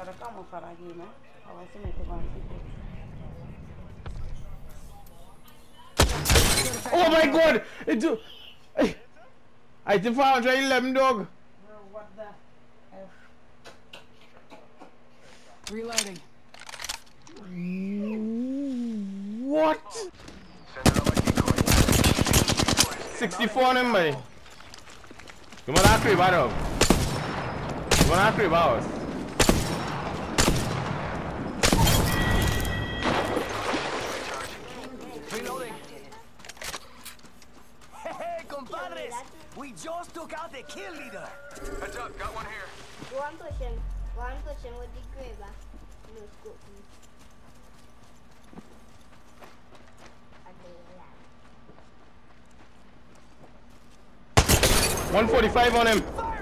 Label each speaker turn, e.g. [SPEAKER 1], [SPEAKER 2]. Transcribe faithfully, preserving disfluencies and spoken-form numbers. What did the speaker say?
[SPEAKER 1] Ahora vamos para aquí, ¿no? A ver si me te consigo.
[SPEAKER 2] Oh my god! It do. I think four hundred eleven dog.
[SPEAKER 1] What the F?
[SPEAKER 3] Reloading.
[SPEAKER 2] What? sixty-four on him, boy. You want to creep out? You want to creep out?
[SPEAKER 4] Reloading. Hey, compadres! We just took out the kill leader.
[SPEAKER 5] Heads up, got one here.
[SPEAKER 6] One person, one person with the Kraber. No scope.
[SPEAKER 2] one forty-five on him.